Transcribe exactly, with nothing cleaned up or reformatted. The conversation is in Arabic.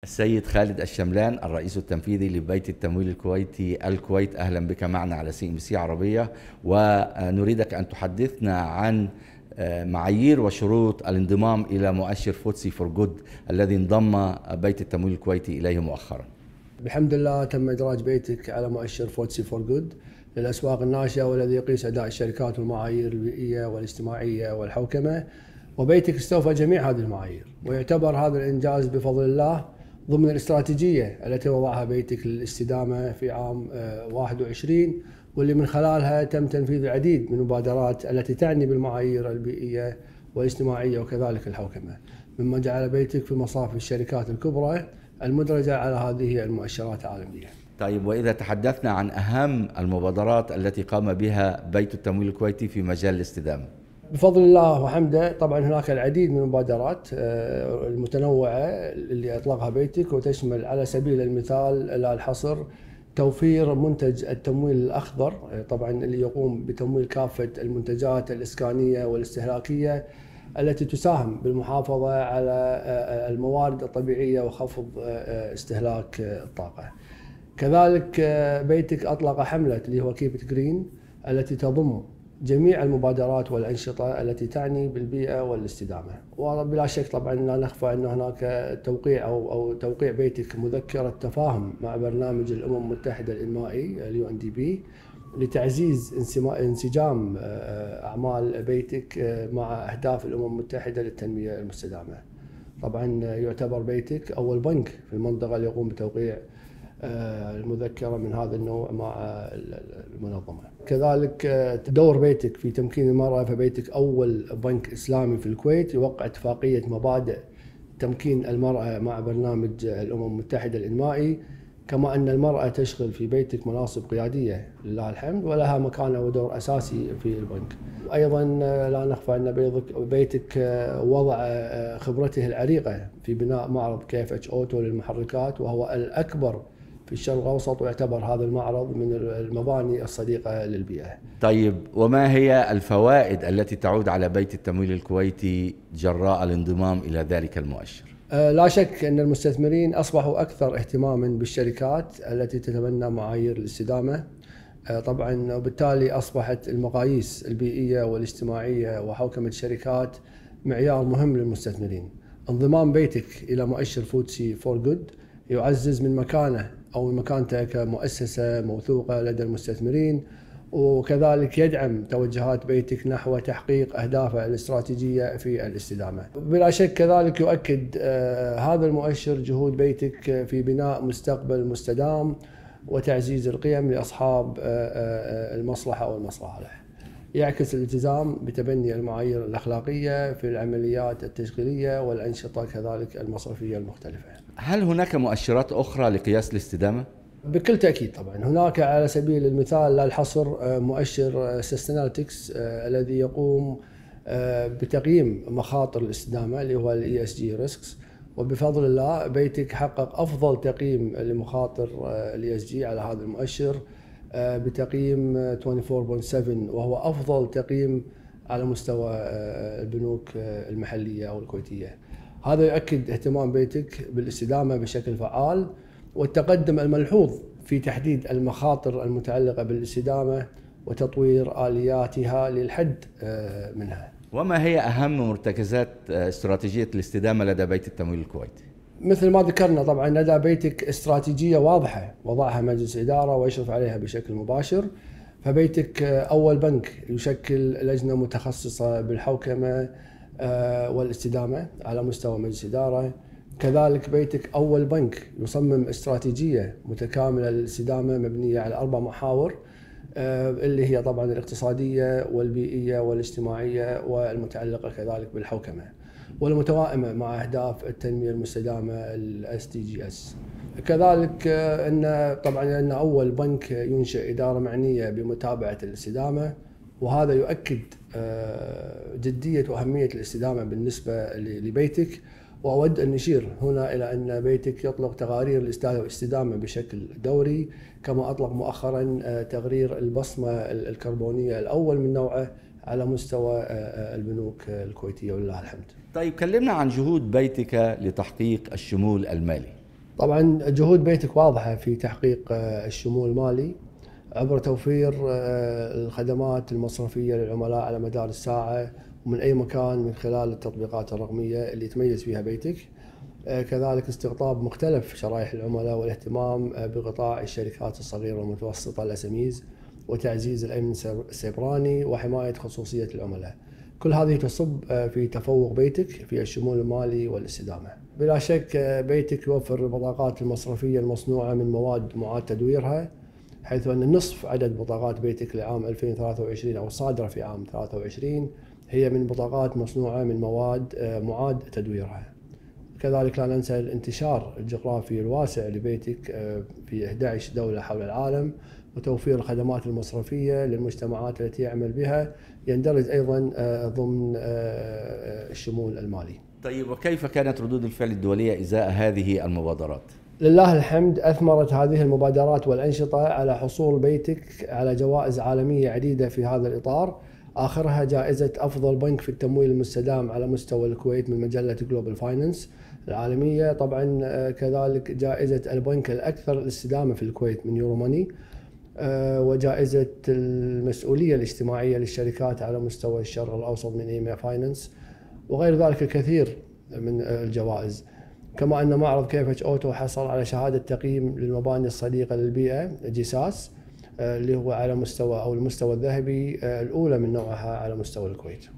السيد خالد الشملان، الرئيس التنفيذي لبيت التمويل الكويتي الكويت، أهلا بك معنا على سي ام بي سي عربية، ونريدك أن تحدثنا عن معايير وشروط الانضمام إلى مؤشر فوتسي فور جود الذي انضم بيت التمويل الكويتي إليه مؤخرا. بحمد الله تم إدراج بيتك على مؤشر فوتسي فور جود للأسواق الناشئة، والذي يقيس أداء الشركات والمعايير البيئية والاجتماعية والحوكمة، وبيتك استوفى جميع هذه المعايير، ويعتبر هذا الإنجاز بفضل الله ضمن الاستراتيجية التي وضعها بيتك للاستدامة في عام واحد وعشرين، واللي من خلالها تم تنفيذ العديد من المبادرات التي تعني بالمعايير البيئية والاجتماعية وكذلك الحوكمة، مما جعل بيتك في مصاف الشركات الكبرى المدرجة على هذه المؤشرات العالمية. طيب، وإذا تحدثنا عن أهم المبادرات التي قام بها بيت التمويل الكويتي في مجال الاستدامة؟ بفضل الله وحمده طبعا هناك العديد من المبادرات المتنوعة اللي أطلقها بيتك، وتشمل على سبيل المثال لا الحصر توفير منتج التمويل الأخضر، طبعا اللي يقوم بتمويل كافة المنتجات الإسكانية والاستهلاكية التي تساهم بالمحافظة على الموارد الطبيعية وخفض استهلاك الطاقة. كذلك بيتك أطلق حملة اللي هو كيب إت جرين، التي تضم جميع المبادرات والأنشطة التي تعني بالبيئة والاستدامة. وبلا شك طبعا لا نخفى أن هناك توقيع أو أو توقيع بيتك مذكرة تفاهم مع برنامج الأمم المتحدة الإنمائي اليو إن دي بي لتعزيز انسجام أعمال بيتك مع أهداف الأمم المتحدة للتنمية المستدامة. طبعا يعتبر بيتك أول بنك في المنطقة اللي يقوم بتوقيع المذكرة من هذا النوع مع المنظمة. كذلك دور بيتك في تمكين المرأة، فبيتك أول بنك إسلامي في الكويت يوقع اتفاقية مبادئ تمكين المرأة مع برنامج الأمم المتحدة الإنمائي، كما أن المرأة تشغل في بيتك مناصب قيادية لله الحمد، ولها مكانة ودور أساسي في البنك. أيضا لا نخفى أن بيتك وضع خبرته العريقة في بناء معرض كي اف اتش أوتو للمحركات، وهو الأكبر في الشرق الأوسط، ويعتبر هذا المعرض من المباني الصديقة للبيئة. طيب، وما هي الفوائد التي تعود على بيت التمويل الكويتي جراء الانضمام إلى ذلك المؤشر؟ لا شك أن المستثمرين أصبحوا أكثر اهتماما بالشركات التي تتبنى معايير الاستدامة طبعا، وبالتالي أصبحت المقاييس البيئية والاجتماعية وحوكمة الشركات معيار مهم للمستثمرين. انضمام بيتك إلى مؤشر فوتسي فور جود يعزز من مكانه أو من مكانته كمؤسسة موثوقة لدى المستثمرين، وكذلك يدعم توجهات بيتك نحو تحقيق أهدافه الاستراتيجية في الاستدامة. بلا شك كذلك يؤكد آه هذا المؤشر جهود بيتك في بناء مستقبل مستدام وتعزيز القيم لأصحاب آه آه المصلحة والمصالح. يعكس الالتزام بتبني المعايير الأخلاقية في العمليات التشغيلية والأنشطة كذلك المصرفية المختلفة. هل هناك مؤشرات أخرى لقياس الاستدامة؟ بكل تأكيد طبعا هناك على سبيل المثال لا الحصر مؤشر سستيناليتكس الذي يقوم بتقييم مخاطر الاستدامة اللي هو الاي اس جي ريسكس، وبفضل الله بيتك حقق أفضل تقييم لمخاطر الاي اس جي على هذا المؤشر بتقييم أربعة وعشرين فاصلة سبعة، وهو أفضل تقييم على مستوى البنوك المحلية أو الكويتية. هذا يؤكد اهتمام بيتك بالاستدامة بشكل فعال والتقدم الملحوظ في تحديد المخاطر المتعلقة بالاستدامة وتطوير آلياتها للحد منها. وما هي أهم مرتكزات استراتيجية الاستدامة لدى بيت التمويل الكويتي؟ مثل ما ذكرنا طبعا لدى بيتك استراتيجية واضحة وضعها مجلس إدارة ويشرف عليها بشكل مباشر. فبيتك أول بنك يشكل لجنة متخصصة بالحوكمة والاستدامة على مستوى مجلس إدارة. كذلك بيتك أول بنك يصمم استراتيجية متكاملة للاستدامة مبنية على أربع محاور، اللي هي طبعا الاقتصادية والبيئية والاجتماعية والمتعلقة كذلك بالحوكمة، والمتوائمة مع أهداف التنمية المستدامة ال إس دي جي إس. كذلك أن طبعا أن أول بنك ينشئ إدارة معنية بمتابعة الاستدامة، وهذا يؤكد جدية وأهمية الاستدامة بالنسبة لبيتك. وأود أن نشير هنا إلى أن بيتك يطلق تقارير الاستدامة بشكل دوري، كما أطلق مؤخرا تقرير البصمة الكربونية الأول من نوعه على مستوى البنوك الكويتية ولله الحمد. طيب، كلمنا عن جهود بيتك لتحقيق الشمول المالي. طبعا جهود بيتك واضحة في تحقيق الشمول المالي عبر توفير الخدمات المصرفية للعملاء على مدار الساعة ومن أي مكان من خلال التطبيقات الرقمية اللي يتميز فيها بيتك. كذلك استقطاب مختلف شرائح العملاء والاهتمام بقطاع الشركات الصغيرة والمتوسطة الأسميز وتعزيز الأمن السيبراني وحماية خصوصية العملاء. كل هذه تصب في تفوق بيتك في الشمول المالي والاستدامة. بلا شك بيتك يوفر البطاقات المصرفية المصنوعة من مواد معاد تدويرها، حيث أن نصف عدد بطاقات بيتك لعام ألفين وثلاثة وعشرين أو الصادرة في عام ثلاثة وعشرين هي من بطاقات مصنوعة من مواد معاد تدويرها. كذلك لا ننسى الانتشار الجغرافي الواسع لبيتك في إحدى عشرة دولة حول العالم، وتوفير الخدمات المصرفية للمجتمعات التي يعمل بها يندرج أيضا ضمن الشمول المالي. طيب، وكيف كانت ردود الفعل الدولية إزاء هذه المبادرات؟ لله الحمد، أثمرت هذه المبادرات والأنشطة على حصول بيتك على جوائز عالمية عديدة في هذا الإطار، آخرها جائزة أفضل بنك في التمويل المستدام على مستوى الكويت من مجلة جلوبال فاينانس العالمية. طبعا كذلك جائزة البنك الأكثر استدامة في الكويت من يورو ماني، وجائزة المسؤولية الاجتماعية للشركات على مستوى الشرق الأوسط من إيميا فاينانس، وغير ذلك الكثير من الجوائز. كما أن معرض كيفج أوتو حصل على شهادة تقييم للمباني الصديقة للبيئة جيساس، اللي هو على مستوى أو المستوى الذهبي الأولى من نوعها على مستوى الكويت.